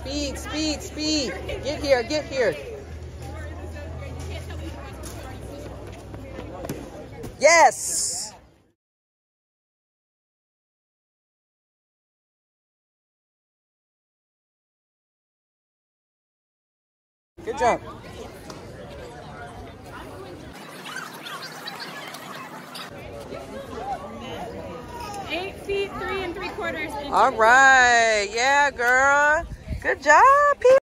Speed, speed, speed. Get here, get here. Yes. Good job. 8 feet 3 3/4 inches. All right. Yeah, girl. Good job.